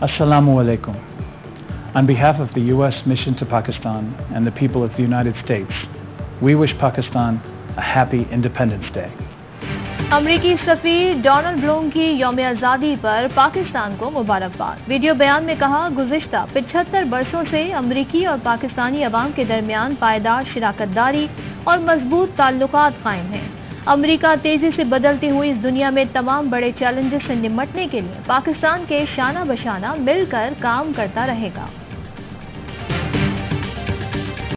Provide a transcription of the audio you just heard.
Assalamu alaikum. On behalf of the U.S. mission to Pakistan and the people of the United States, we wish Pakistan a happy Independence Day. अमरीकी सफीर Donald Blom की यौम आज़ादी पर पाकिस्तान को मुबारकबाद। Video बयान में कहा, गुज़िश्ता 75 बरसों से अमरीकी और पाकिस्तानी अवाम के दरमियान पायदार शिराकतदारी और मजबूत ताल्लुकात कायम हैं। अमरीका तेजी से बदलती हुई इस दुनिया में तमाम बड़े चैलेंजेस से निपटने के लिए पाकिस्तान के शाना बशाना मिलकर काम करता रहेगा।